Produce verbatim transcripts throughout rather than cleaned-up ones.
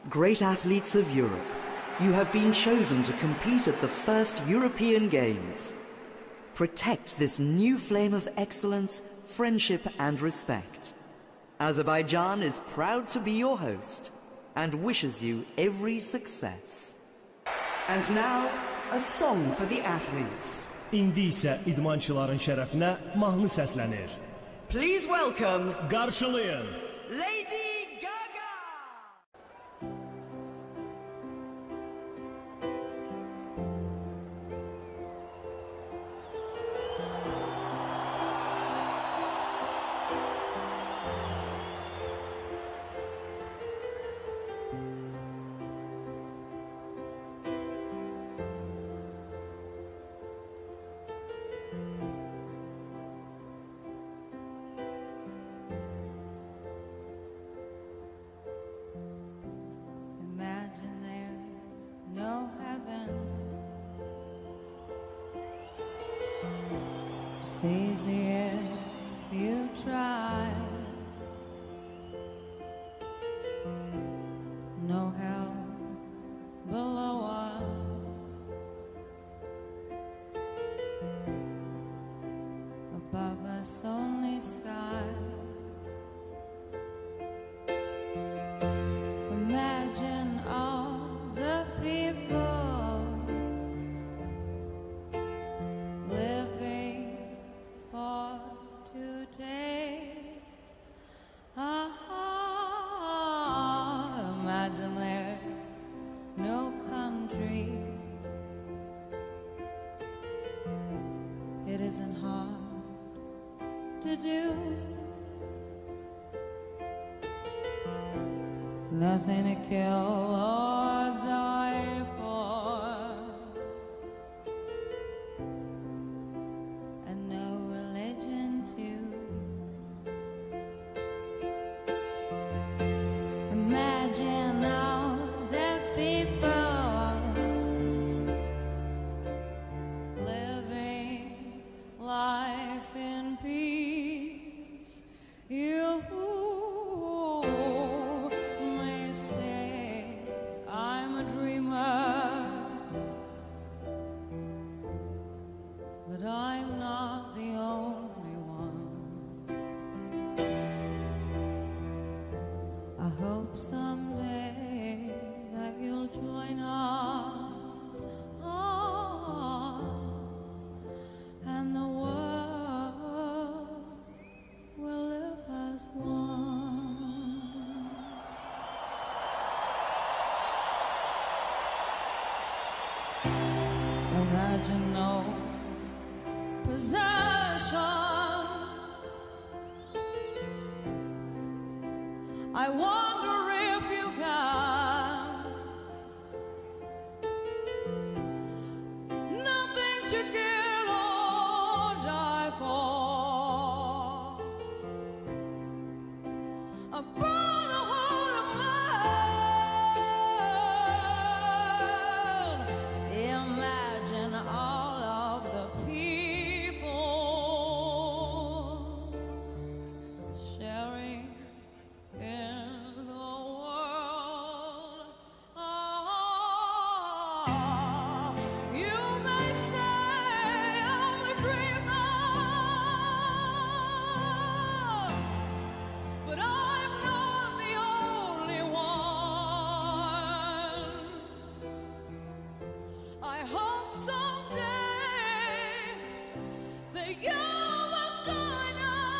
Great athletes of Europe, you have been chosen to compete at the first European Games. Protect this new flame of excellence, friendship and respect. Azerbaijan is proud to be your host and wishes you every success. And now, a song for the athletes. İndi isə idmançıların şərəfinə mahnı səslənir. Please welcome, qarşılayın, Lady Gaga! Imagine there's no heaven. It's easy if you try. No hell below us. Above us only sky. Imagine all the people living for today. Ah, imagine there's no countries. It isn't hard to do. Nothing to kill or die for, and no religion too. Imagine all the people living life in peace. You but I'm not the only one. I hope someday that you'll join us, us, and the world will live as one. Imagine no possession. I wonder if you can. Nothing to kill or die for. A brotherhood of man. Imagine all of the people sharing in the world. Oh, you may say I'm a dreamer, but I'm not the only one. I hope someday that you will join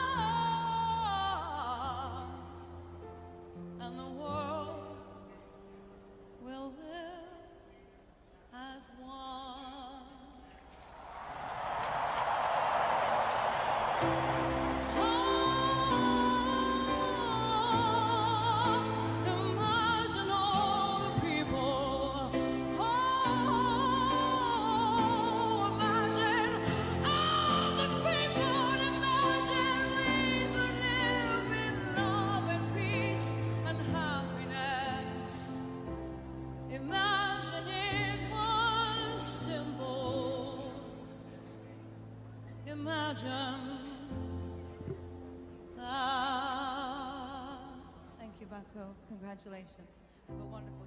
us, and the world will live as one. Oh, imagine all the people. Oh, imagine all the people. Imagine we could live in love and peace and happiness. Imagine it was simple. Imagine that. Thank you, Baku. Congratulations. Have a wonderful